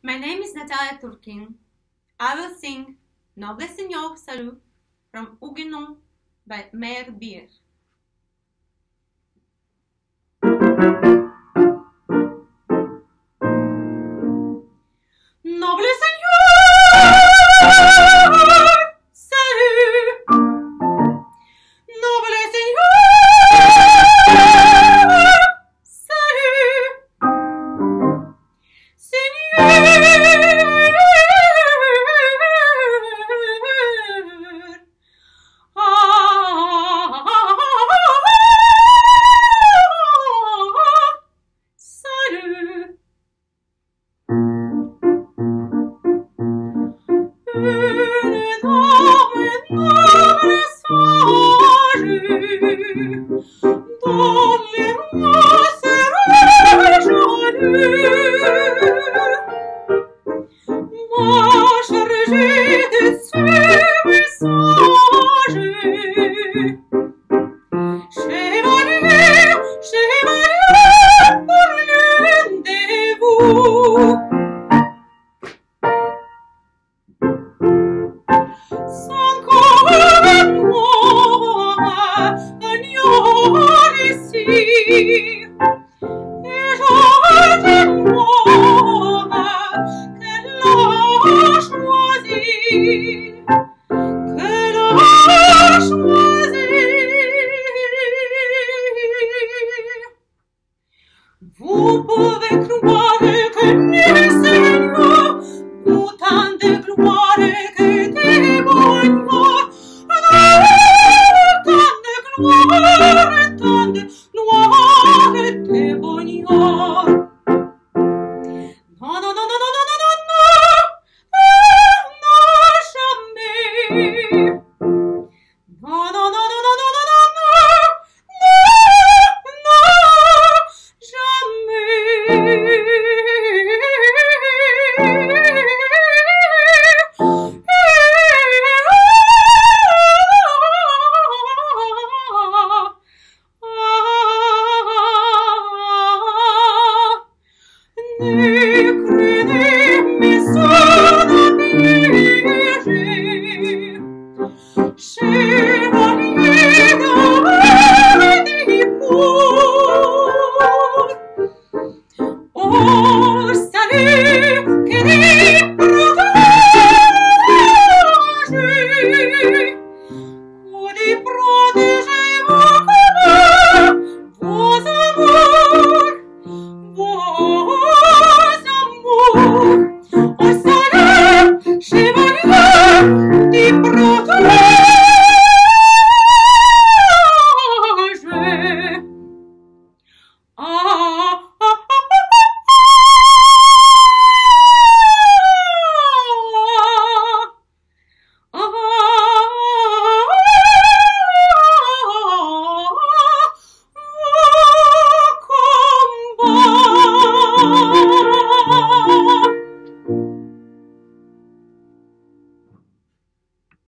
My name is Natalia Turkin. I will sing Noble Seigneur Salut from Huguenot by Meyr Beer. Noble Seigneur, salut. Noble Seigneur, salut. Vous pouvez croire que les seigneurs, autant de gloire que de bonheur, tant de gloire et de bonheur. Non, non, non, non, non, non, non, non, non, jamais. Non, non, non, non, non, non, non, non, jamais.